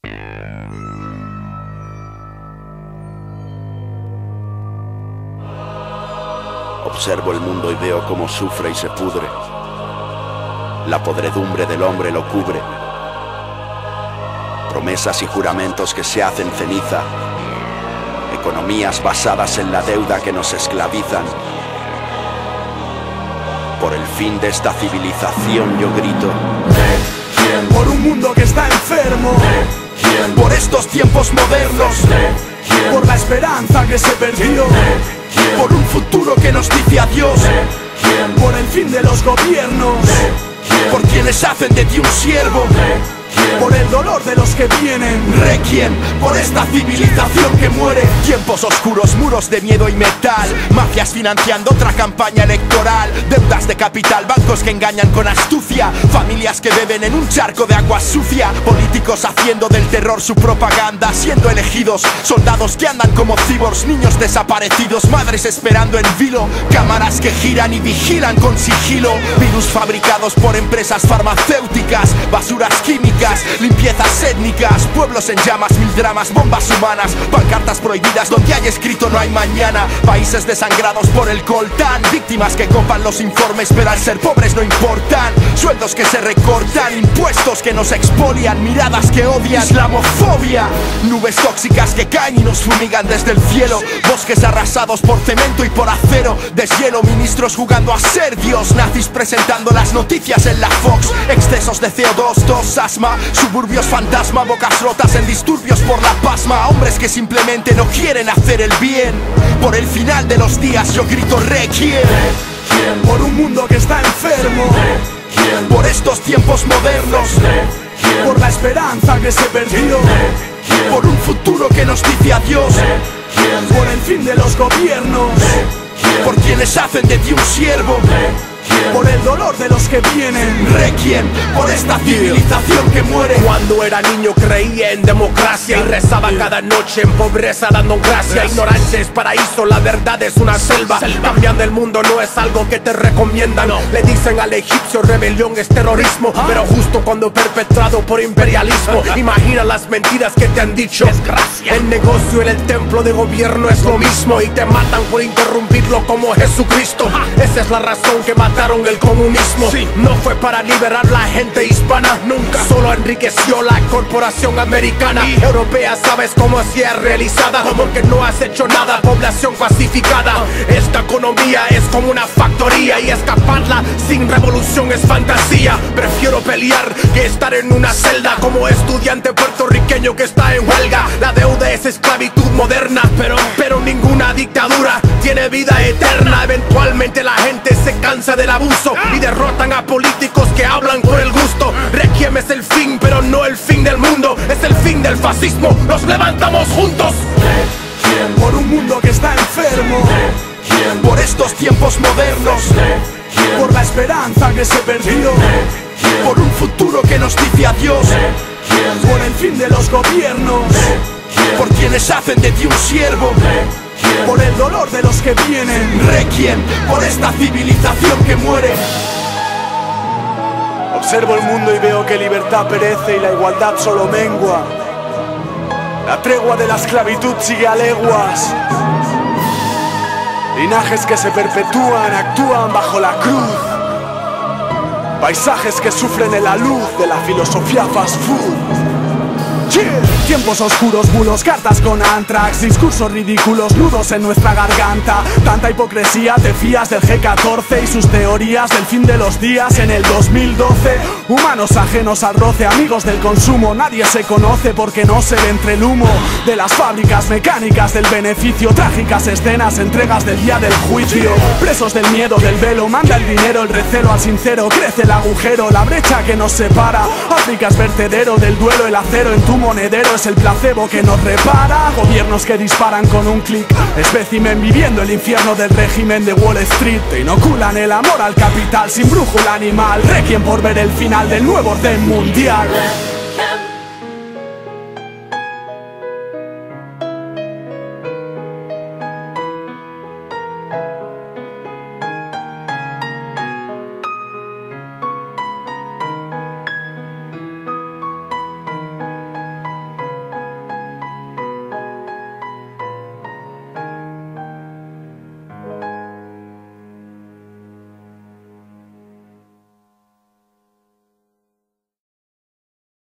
Observo el mundo y veo cómo sufre y se pudre. La podredumbre del hombre lo cubre. Promesas y juramentos que se hacen ceniza. Economías basadas en la deuda que nos esclavizan. Por el fin de esta civilización yo grito. Por un mundo que está enfermo. Por estos tiempos modernos. Por la esperanza que se perdió. Por un futuro que nos dice adiós. Por el fin de los gobiernos. Por quienes hacen de ti un siervo. Por el dolor de los que vienen. Requiem por esta civilización que muere. Tiempos oscuros, muros de miedo y metal. Mafias financiando otra campaña electoral. Deudas de capital, bancos que engañan con astucia. Familias que beben en un charco de agua sucia. Políticos haciendo del terror su propaganda. Siendo elegidos, soldados que andan como cyborgs. Niños desaparecidos, madres esperando en vilo. Cámaras que giran y vigilan con sigilo. Virus fabricados por empresas farmacéuticas. Basuras químicas, limpiezas étnicas, pueblos en llamas, mil dramas, bombas humanas, pancartas prohibidas donde hay escrito no hay mañana, países desangrados por el coltán, víctimas que copan los informes pero al ser pobres no importan, sueldos que se recortan, impuestos que nos expolian, miradas que odian, islamofobia, nubes tóxicas que caen y nos fumigan desde el cielo, bosques arrasados por cemento y por acero, deshielo, ministros jugando a ser Dios, nazis presentando las noticias en la Fox, excesos de CO2, tos, asma, suburbios fantasma, bocas rotas en disturbios por la pasma. Hombres que simplemente no quieren hacer el bien. Por el final de los días yo grito requiem. Por un mundo que está enfermo. Por estos tiempos modernos. Por la esperanza que se perdió. Por un futuro que nos dice adiós. Por el fin de los gobiernos. Por quienes hacen de ti un siervo. Por el dolor de los que vienen. Requiem por esta civilización que muere. Cuando era niño creía en democracia y rezaba cada noche en pobreza dando gracia. Ignorancia es paraíso, la verdad es una selva. Cambiando el mundo no es algo que te recomiendan. Le dicen al egipcio rebelión es terrorismo, pero justo cuando perpetrado por imperialismo. Imagina las mentiras que te han dicho. El negocio en el templo de gobierno es lo mismo y te matan por interrumpirlo como Jesucristo. Esa es la razón que mataron el comunismo. No fue para liberar la gente hispana, nunca. Solo enriqueció la corporación americana. Europea, sabes cómo sea realizada, porque no has hecho nada, población pacificada. Esta economía es como una factoría y escaparla sin revolución es fantasía. Prefiero pelear que estar en una celda como estudiante puertorriqueño que está en huelga. La deuda es esclavitud moderna, pero ninguna dictadura tiene vida eterna. Eventualmente la gente se cansa del abuso y derrotan a políticos que hablan por el gusto. Requiem es el fin, pero no el fin del mundo. Es el fin del fascismo, nos levantamos juntos. Por un mundo que está enfermo. Por estos tiempos modernos. Por la esperanza que se perdió. Por un futuro que nos dice adiós. Por el fin de los gobiernos. Por quienes hacen de ti un siervo. Por el dolor de los que vienen. Requiem por esta civilización que muere. Observo el mundo y veo que libertad perece y la igualdad solo mengua. La tregua de la esclavitud sigue a leguas. Linajes que se perpetúan, actúan bajo la cruz. Paisajes que sufren en la luz de la filosofía fast food. Tiempos oscuros, bulos, cartas con antrax, discursos ridículos, nudos en nuestra garganta. Tanta hipocresía, te fías del G14 y sus teorías del fin de los días en el 2012. Humanos ajenos al roce, amigos del consumo. Nadie se conoce porque no se ve entre el humo de las fábricas mecánicas del beneficio. Trágicas escenas, entregas del día del juicio. Presos del miedo, del velo, manda el dinero, el recelo al sincero. Crece el agujero, la brecha que nos separa. África es vertedero del duelo, el acero en tu monedero es el placebo que nos repara. Gobiernos que disparan con un clic, espécimen viviendo el infierno del régimen de Wall Street. Te inoculan el amor al capital sin brújula animal. Requiem por ver el final del nuevo orden mundial.